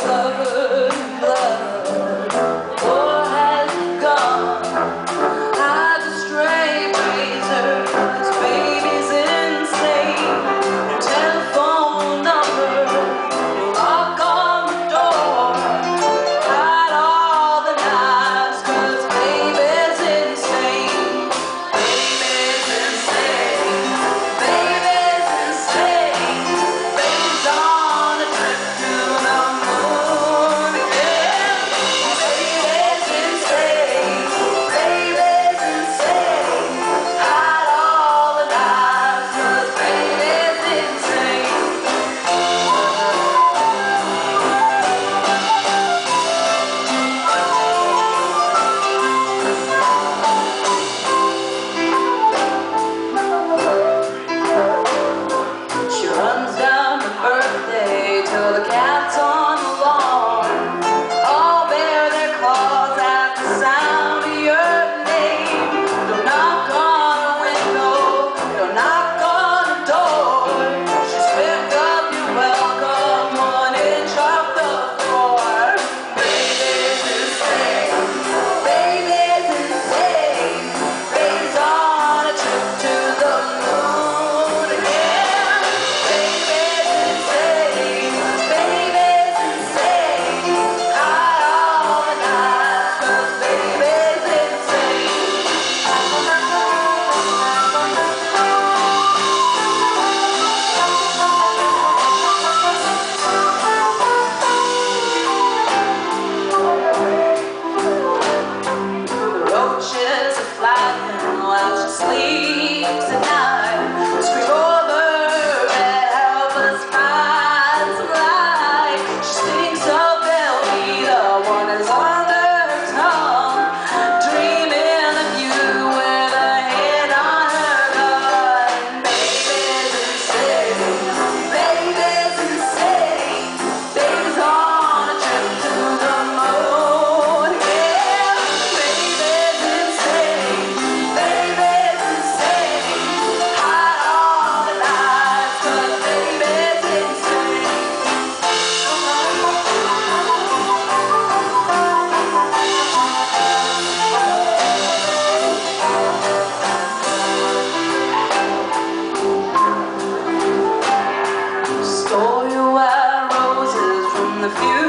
covered in blood. War has gone. Hides a stray razor. This baby's insane. No telephone number. No lock on the door. Hide all the knives, 'cause baby's insane. Baby's insane. Baby's insane. Baby's on a trip to the moon again. Baby's insane. Baby's insane. Hide all the knives, 'cause baby's insane. She runs down her birthday till the cat's on the lawn. All bare their claws at the sound of your name. Don't knock on a window, don't knock on a door. She's picked up your welcome 1 inch off the floor. Baby's insane. Baby's insane. Baby's on a trip to the moon again. Baby's insane. Baby's insane. Hide all the knives, 'cause baby's insane. Roaches are flying while she sleeps at night. Scream over and help us find some light. She thinks of Velveeta, one is on her tongue, dreaming of you with her hand on her gun. Baby's insane. Baby's insane. Baby's on a trip to the moon again. Baby's insane. Baby's insane. Hide all the knives, 'cause baby's insane. Stole your white roses from the future.